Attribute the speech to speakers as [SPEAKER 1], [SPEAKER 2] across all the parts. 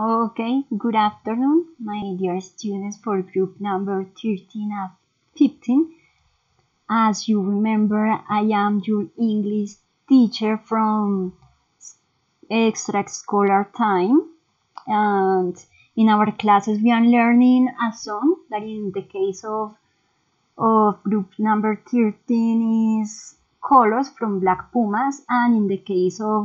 [SPEAKER 1] Okay, good afternoon, my dear students for group number 13 and 15. As you remember, I am your English teacher from Extracurricular Time, and in our classes we are learning a song that in the case of group number 13 is Colors from Black Pumas, and in the case of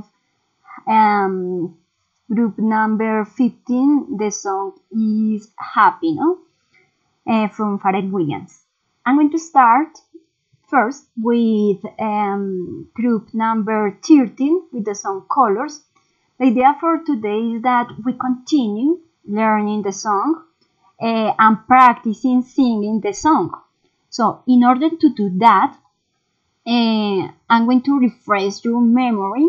[SPEAKER 1] group number 15, the song is Happy, no? From Pharrell Williams. I'm going to start first with group number 13 with the song Colors. The idea for today is that we continue learning the song and practicing singing the song. So in order to do that, I'm going to refresh your memory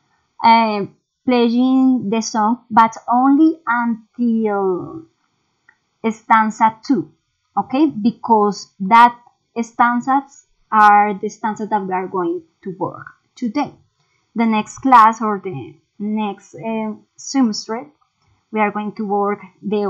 [SPEAKER 1] playing the song, but only until stanza 2, okay? Because that stanzas are the stanzas that we are going to work today. The next class or the next semester, we are going to work the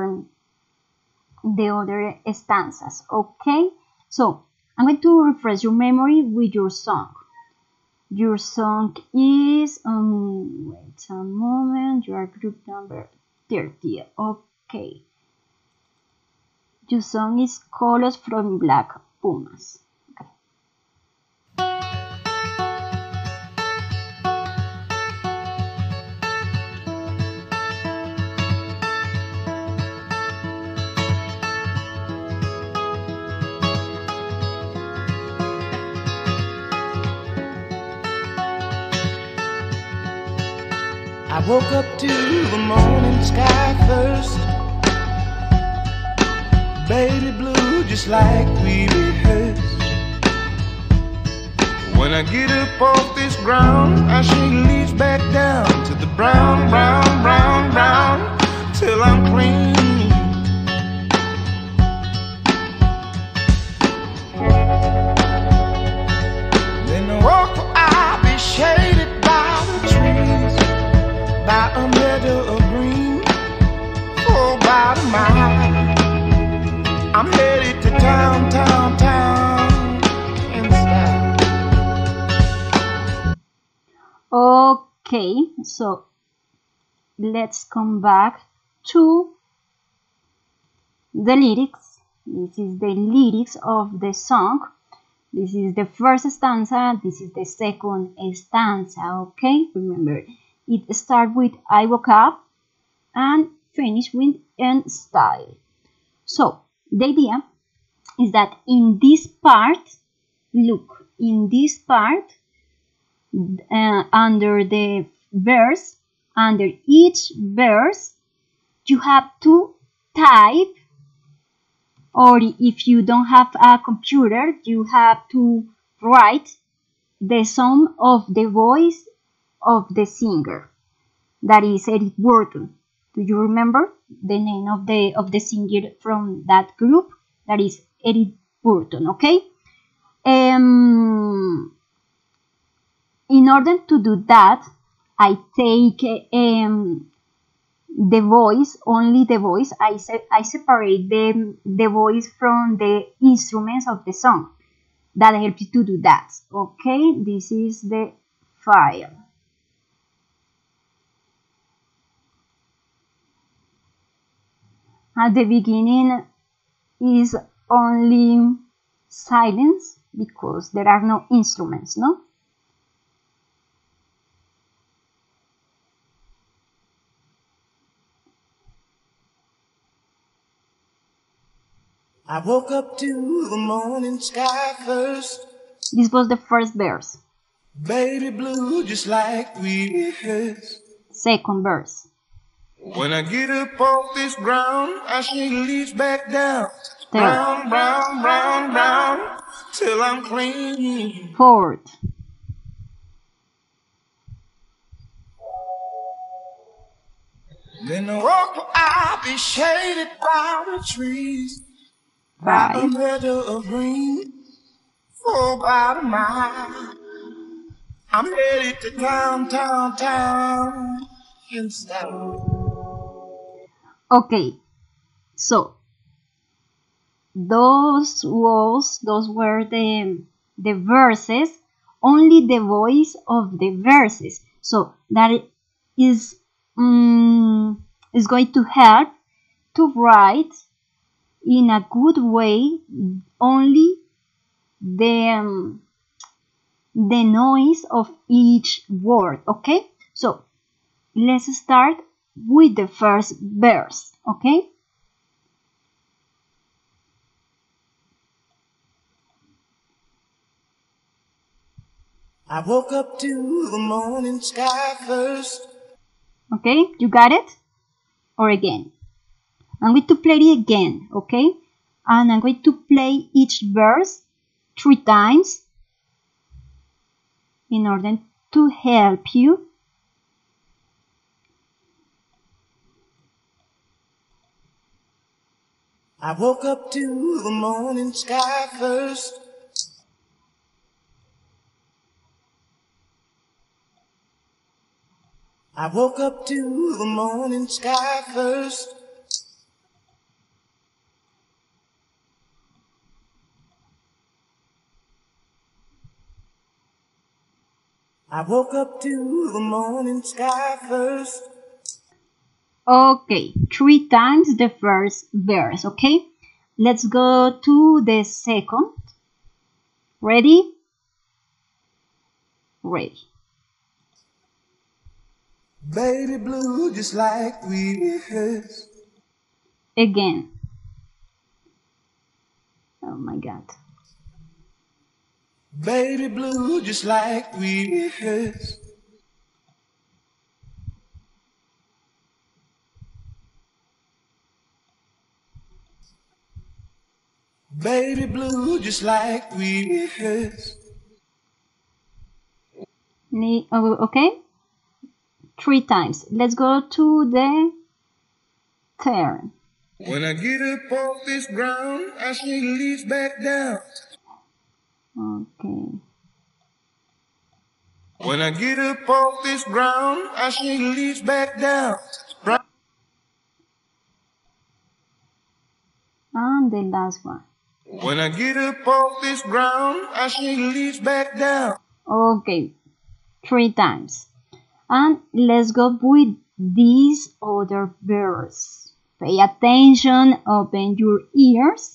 [SPEAKER 1] other stanzas, okay? So I'm going to refresh your memory with your song. Your song is, wait a moment, you are group number 30, okay. Your song is Colors from Black Pumas. Okay.
[SPEAKER 2] I woke up to the morning sky first, baby blue just like we rehearsed. When I get up off this ground, I shake leaves back down to the brown, brown, brown, brown, till I'm clean. Then I walk where I'll be shaded by the trees, by a meadow of green, for about a mile. I'm headed to town, town, town, in style.
[SPEAKER 1] Okay, so let's come back to the lyrics. This is the lyrics of the song. This is the first stanza, this is the second stanza, okay? Remember, it starts with I woke up and finish with in style. So the idea is that in this part, look, in this part, under the verse, under each verse, you have to type, or if you don't have a computer, you have to write the sum of the voice of the singer. That is Eric Burton. Do you remember the name of the singer from that group? That is Eric Burton, okay? In order to do that, I take the voice, only the voice. I separate the voice from the instruments of the song. That helps you to do that, okay? This is the file. At the beginning is only silence because there are no instruments, no?
[SPEAKER 2] I woke up to the morning sky first,
[SPEAKER 1] This was the first verse.
[SPEAKER 2] baby blue just like we rehearsed.
[SPEAKER 1] Second verse.
[SPEAKER 2] When I get up off this ground, I shake leaves back down.
[SPEAKER 1] Third.
[SPEAKER 2] Brown, brown, brown, brown, till I'm clean.
[SPEAKER 1] Fourth.
[SPEAKER 2] Then I walk where I'll be shaded by the trees, by a
[SPEAKER 1] Five.
[SPEAKER 2] meadow of green, for about a mile. I'm headed to town, town, town, in style.
[SPEAKER 1] Okay, so those were the verses, only the voice of the verses. So that is is going to help to write in a good way only the the noise of each word. Okay, so let's start with the first verse. Okay,
[SPEAKER 2] I woke up to the morning sky first.
[SPEAKER 1] okay, you got it? Or again? I'm going to play it again, okay? And I'm going to play each verse 3 times in order to help you.
[SPEAKER 2] I woke up to the morning sky first. I woke up to the morning sky first. I woke up to the morning sky first.
[SPEAKER 1] Okay, 3 times the first verse, okay? Let's go to the second. Ready? Ready.
[SPEAKER 2] Baby blue just like we rehearsed.
[SPEAKER 1] Again. Oh my God.
[SPEAKER 2] Baby blue just like we rehearsed. Baby blue just like we rehearsed.
[SPEAKER 1] Okay? 3 times. Let's go to the third.
[SPEAKER 2] When I get up off this ground, I shake leaves back down.
[SPEAKER 1] Okay.
[SPEAKER 2] When I get up off this ground, I shake leaves back down.
[SPEAKER 1] And the last one.
[SPEAKER 2] When I get up off this ground, I shake leaves back down.
[SPEAKER 1] Okay. 3 times. And let's go with this other verse. Pay attention, open your ears.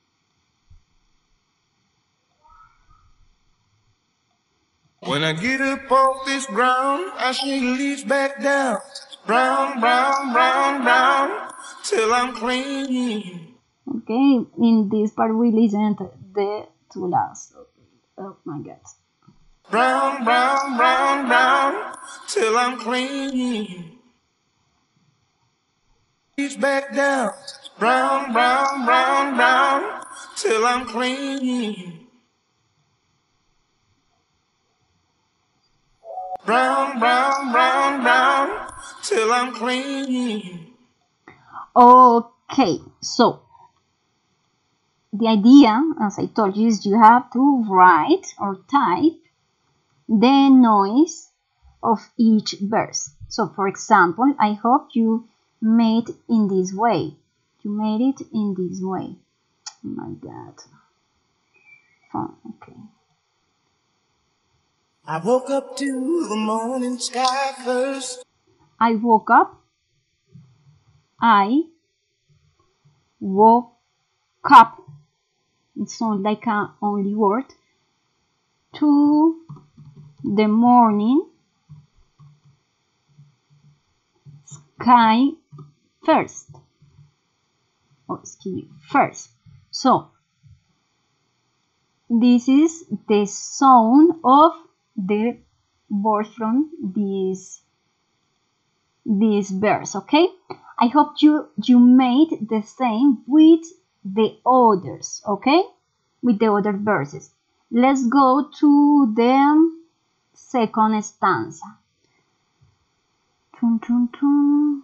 [SPEAKER 2] When I get up off this ground, I shake leaves back down. Brown, brown, brown, brown, till I'm clean.
[SPEAKER 1] Okay, in this part we listen to the two last. Oh my God.
[SPEAKER 2] Brown, brown, brown, brown, till I'm clean. Leaves back down. Brown, brown, brown, brown, till I'm clean. Brown, brown, brown, brown, till I'm clean.
[SPEAKER 1] Okay, so the idea, as I told you, is you have to write or type the noise of each verse. So, for example, I hope you made in this way. You made it in this way. Oh my God. Fun. Okay.
[SPEAKER 2] I woke up to the morning sky first.
[SPEAKER 1] I woke up. I woke up. It's not like an only word. To the morning sky first. Oh, excuse me, first. So this is the sound of the word from this verse. Okay, I hope you made the same with the others. Okay, with the other verses. Let's go to the second stanza. Tum, tum, tum.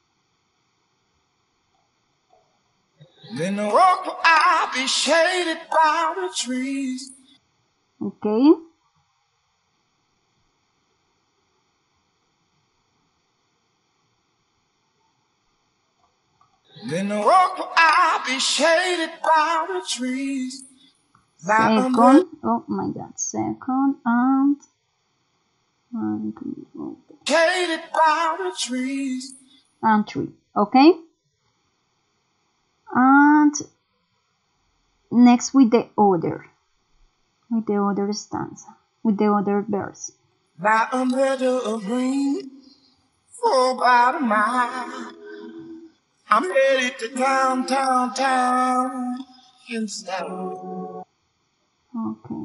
[SPEAKER 2] Then the walk will I be shaded by the trees.
[SPEAKER 1] Okay.
[SPEAKER 2] Then the walk will I be shaded by the trees.
[SPEAKER 1] Second, oh my god, second and
[SPEAKER 2] shaded by the trees.
[SPEAKER 1] And 3, okay? And next with the other stanza, with the other verse.
[SPEAKER 2] By a meadow of green, for about a mile, I'm headed to town in style.
[SPEAKER 1] Okay.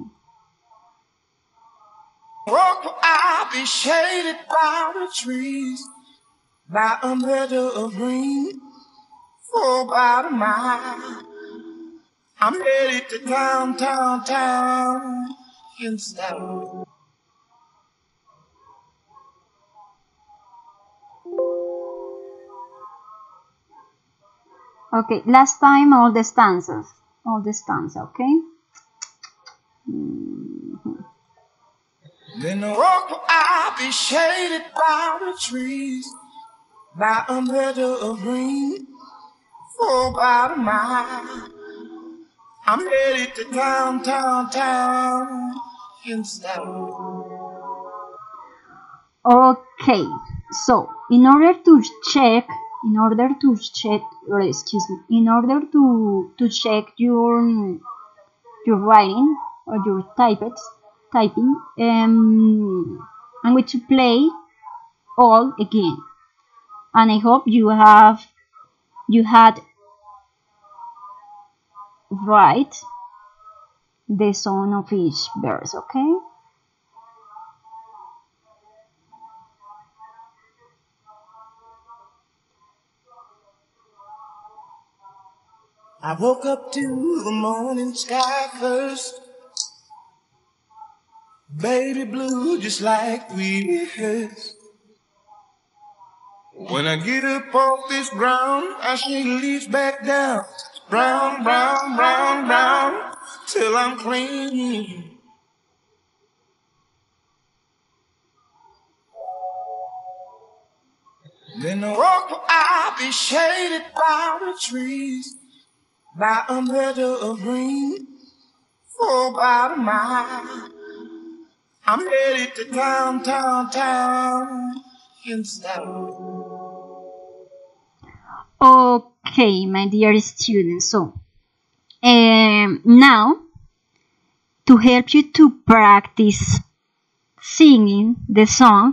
[SPEAKER 2] Walk will I be shaded by the trees, by a meadow of green, for about a mile. I'm headed to town in style.
[SPEAKER 1] Okay, last time all the stanza, okay?
[SPEAKER 2] Then the walk will I be shaded by the trees, by a meadow of green, for about a mile. I'm headed to town in style.
[SPEAKER 1] Okay, so in order to check, your writing or your typing, I'm going to play all again, and I hope you had write the song of each verse, okay?
[SPEAKER 2] I woke up to the morning sky first, baby blue just like we rehearsed. When I get up off this ground, I shake the leaves back down, brown, brown, brown, brown, till I'm clean. Then the walk will I be shaded by the trees, by a meadow of green, for about a mile. I'm headed to town in style.
[SPEAKER 1] Okay, my dear students, so now to help you to practice singing the song,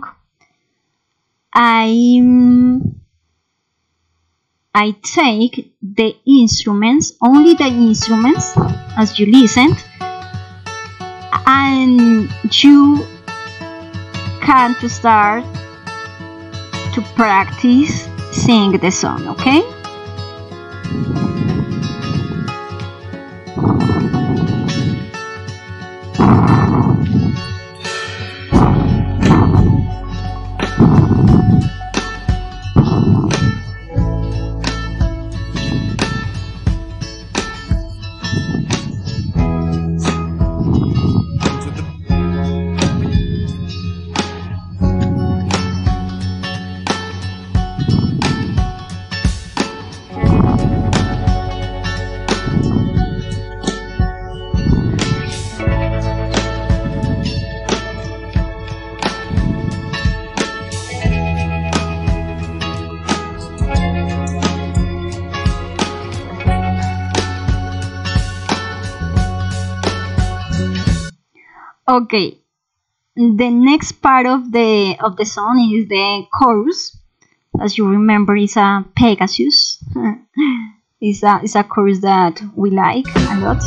[SPEAKER 1] I take the instruments, only the instruments, as you listened, and you can start to practice sing the song, okay? Okay, the next part of the song is the chorus. As you remember, it's a Pegasus. It's a chorus that we like a lot.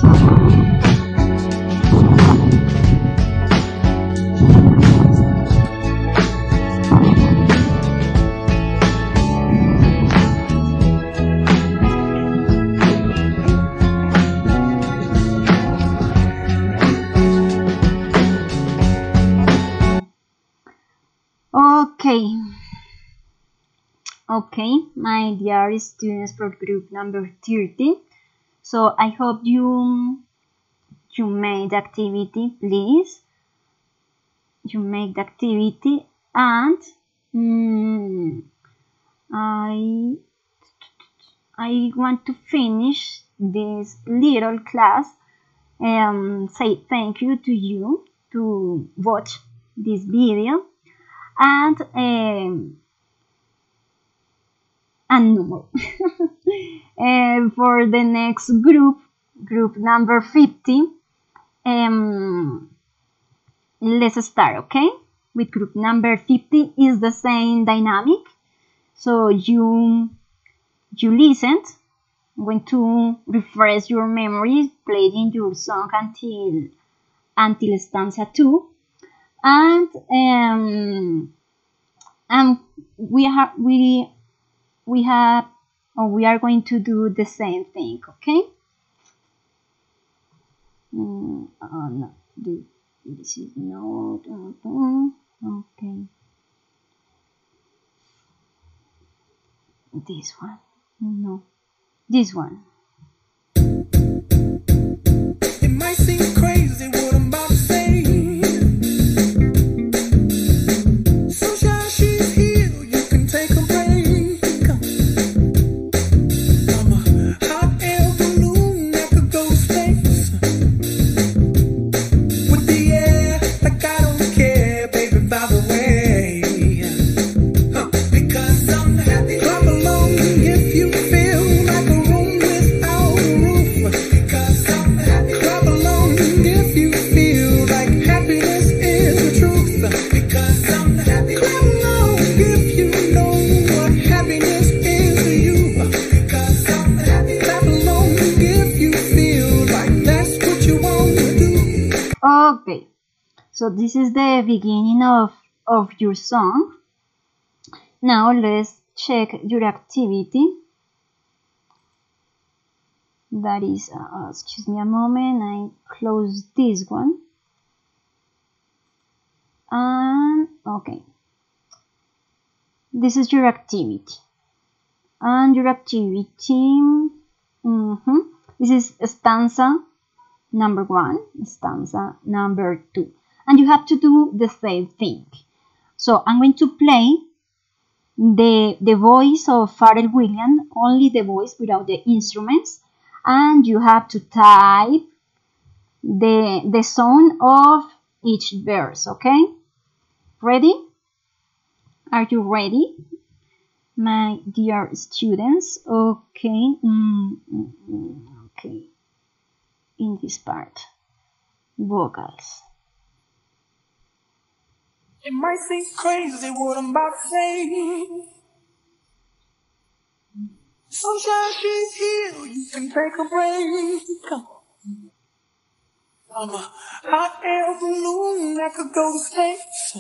[SPEAKER 1] Okay, my dear students for group number 13. So I hope you made the activity, please. You make the activity, and I want to finish this little class and say thank you to you to watch this video, and no more. For the next group number 50, let's start, okay? With group number 50 is the same dynamic. So you listened, going to refresh your memory, playing your song until stanza 2, and we are going to do the same thing, okay? Oh no, this is not okay. This one, no, this one.
[SPEAKER 2] It might seem crazy what I'm about to say. Sunshine, she's here, you can take a break. I'm a hot air balloon that could go to space. With the air, like I don't care, baby, by the way. Because I'm happy. Clap along if you feel like a room without a roof. Because I'm happy. Clap along if you feel like happiness is the truth. Because I'm happy. Clap along if you know what happiness is to you. Because I'm happy. Clap along if you feel like that's what you want to do.
[SPEAKER 1] Okay, so this is the beginning of your song. Now let's check your activity. That is, excuse me a moment, I close this one. And okay, this is your activity. And your activity, this is stanza number 1, stanza number 2. And you have to do the same thing. So I'm going to play the voice of Pharrell Williams, only the voice without the instruments, and you have to type the sound of each verse, okay? Ready? Are you ready, my dear students? Okay, okay, in this part, vocals.
[SPEAKER 2] It might seem crazy what I'm about to say. Sunshine, she's here, you can take a break. I'm a hot air balloon that could go to space.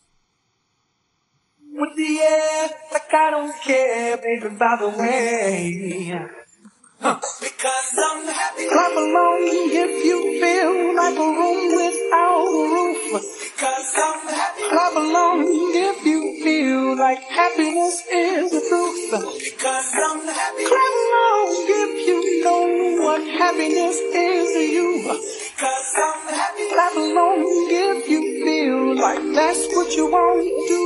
[SPEAKER 2] With the air, like I don't care, baby, by the way. Because I'm happy. Clap along if you feel like a room without a roof. Because I'm happy. Clap along if you feel like happiness is the truth. Because I'm happy. Clap along if you know what happiness is to you. Because I'm happy. Clap along if you feel like that's what you want to do.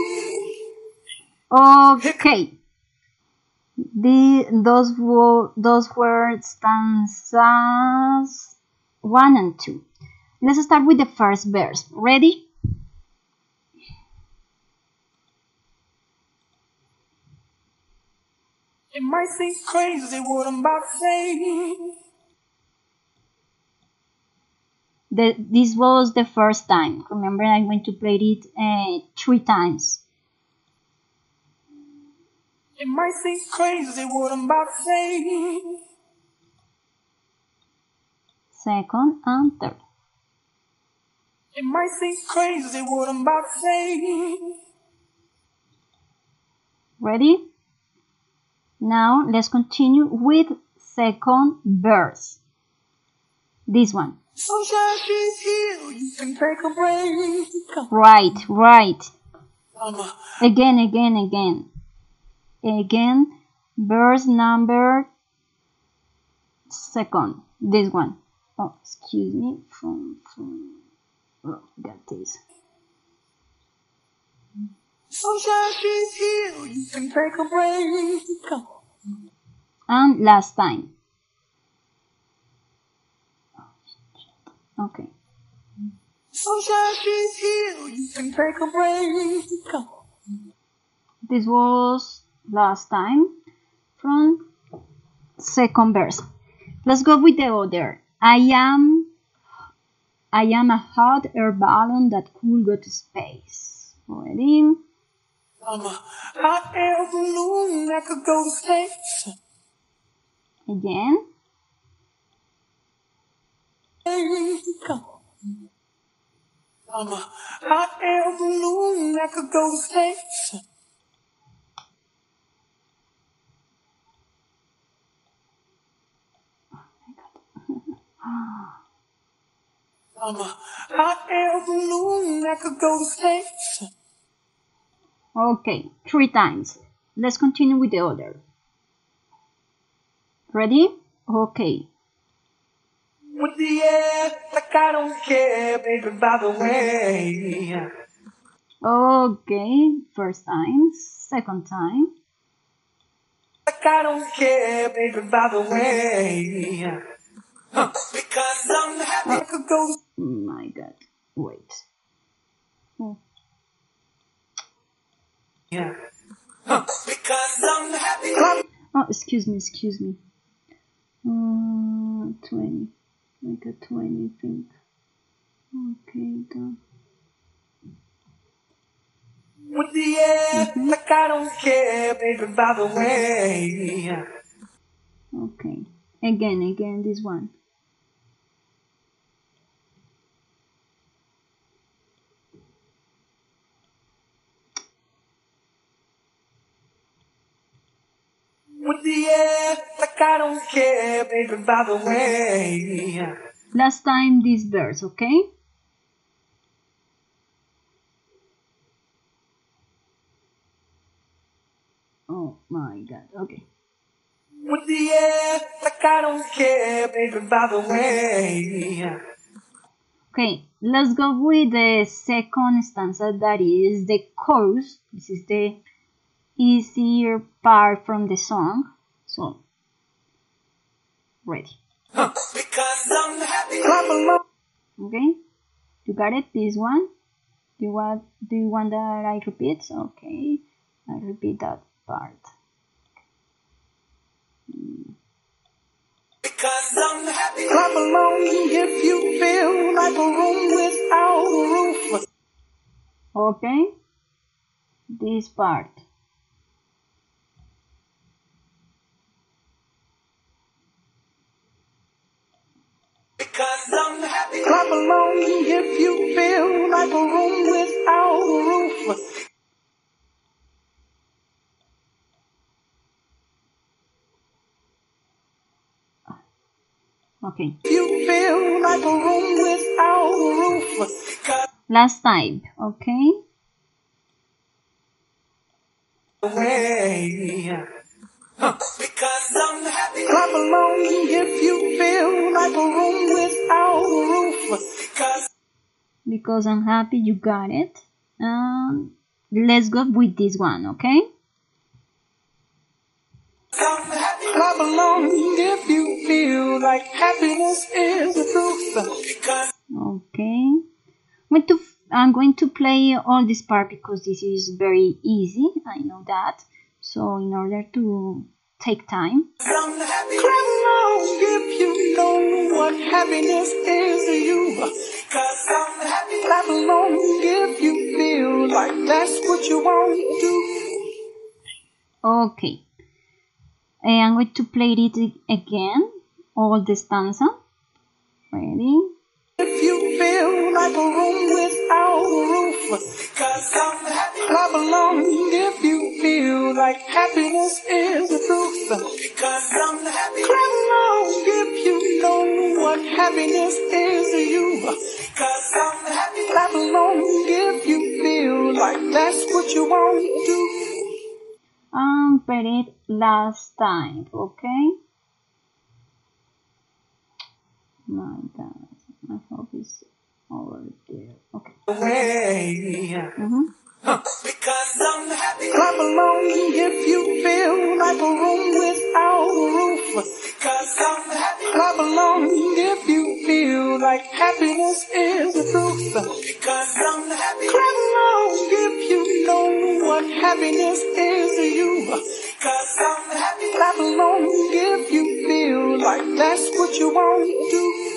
[SPEAKER 1] Okay. Those were stanzas 1 and 2. Let's start with the first verse. Ready?
[SPEAKER 2] It might seem crazy what I'm about to say.
[SPEAKER 1] This was the first time. Remember, I'm going to play it 3 times.
[SPEAKER 2] It might seem crazy what I'm about to say.
[SPEAKER 1] Second and third.
[SPEAKER 2] It might seem crazy what I'm about to say.
[SPEAKER 1] Ready? Now let's continue with second verse. This one.
[SPEAKER 2] Sunshine, she's here, you can take a break.
[SPEAKER 1] Right. Again. Verse number 2. This one. Oh, excuse me. Oh, got this.
[SPEAKER 2] Sunshine, she's here, you can take a break.
[SPEAKER 1] And last time. Okay.
[SPEAKER 2] Sunshine is here, you can take a break.
[SPEAKER 1] This was last time from second verse. Let's go with the other. I am a hot air balloon that could go to space. Ready?
[SPEAKER 2] I'm a hot air balloon that could go to space.
[SPEAKER 1] Again.
[SPEAKER 2] I'm a hot air balloon that could go to space. I'm a hot air balloon that could go to space.
[SPEAKER 1] Okay, 3 times. Let's continue with the other. Ready? Okay.
[SPEAKER 2] With the air, like I don't care, baby, by the way.
[SPEAKER 1] Okay, first time, second time.
[SPEAKER 2] Like I don't care, baby, by the way. Because I'm happy I could go.
[SPEAKER 1] My God, wait. Oh.
[SPEAKER 2] Yeah. Because I'm happy.
[SPEAKER 1] Oh, excuse me. 20. Like a 20 thing. Okay, done.
[SPEAKER 2] With the air, like I don't care, baby, by the way.
[SPEAKER 1] Okay. Again, this one.
[SPEAKER 2] With the air, like I don't care, baby, by the way.
[SPEAKER 1] Last time this verse, okay? Oh my God, okay.
[SPEAKER 2] With the air, like I don't care, baby, by the way.
[SPEAKER 1] Okay, let's go with the second stanza, that is the chorus. This is the easier part from the song. So, ready.
[SPEAKER 2] Because I'm happy. Clap along.
[SPEAKER 1] Okay, you got it? This one? Do you want that I repeat? Okay, I repeat that part.
[SPEAKER 2] Because I'm happy. Clap along if you feel like a room without a roof.
[SPEAKER 1] Okay, this part.
[SPEAKER 2] Because I'm happy. Clap along if you feel like a room without a roof.
[SPEAKER 1] Okay.
[SPEAKER 2] You feel like a room without a roof.
[SPEAKER 1] Last time, okay?
[SPEAKER 2] Way. Because I'm happy. Clap along if you feel like a room without a roof.
[SPEAKER 1] Because I'm happy, you got it. Let's go with this one, okay?
[SPEAKER 2] Clap along if you feel like happiness is the truth.
[SPEAKER 1] Okay. I'm going to play all this part because this is very easy. I know that. So in order to take time.
[SPEAKER 2] Clap along if you know what happiness is to you. Clap along if you feel like that's what you want to do.
[SPEAKER 1] Okay. I'm going to play it again. All the stanza. Ready?
[SPEAKER 2] If you feel like a room without a roof. Clap along if you feel like happiness is the truth. Clap along if you know what happiness is to you. Clap along if you feel like that's what you want to do.
[SPEAKER 1] Play it last time, okay? My God, I hope it's over there. Okay.
[SPEAKER 2] Because I'm happy. Clap along if you feel like a room without a roof. Because I'm happy. Clap along if you feel like happiness is the truth. Because I'm happy. Clap along if you know what happiness is to you. Because I'm happy. Clap along if you feel like that's what you want to do.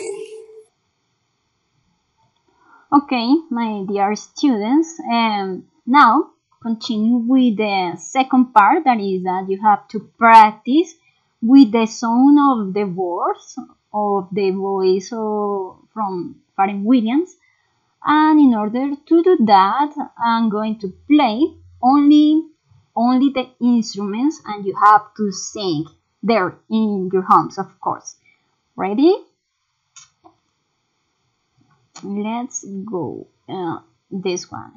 [SPEAKER 1] Okay, my dear students, now continue with the second part, that is that you have to practice with the sound of the words of the voice from Pharrell Williams. And in order to do that, I'm going to play only the instruments, and you have to sing there in your homes, of course. Ready? Let's go. This one.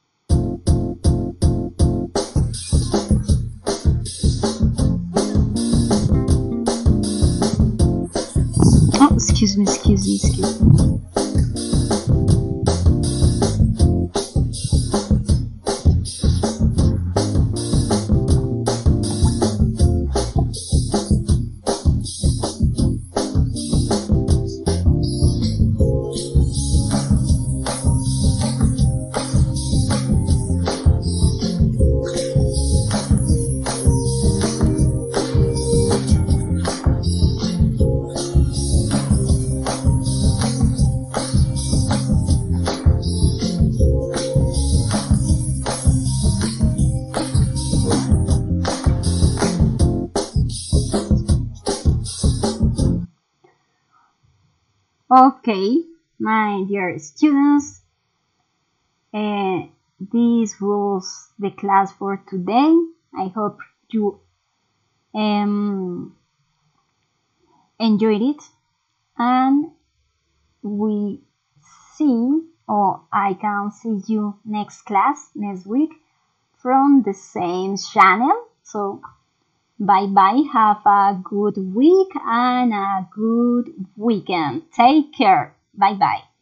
[SPEAKER 1] Oh, excuse me. Okay, my dear students, this was the class for today. I hope you enjoyed it, and we see, or I can see you next class, next week, from the same channel. So bye bye, have a good week and a good weekend. Take care. Bye bye.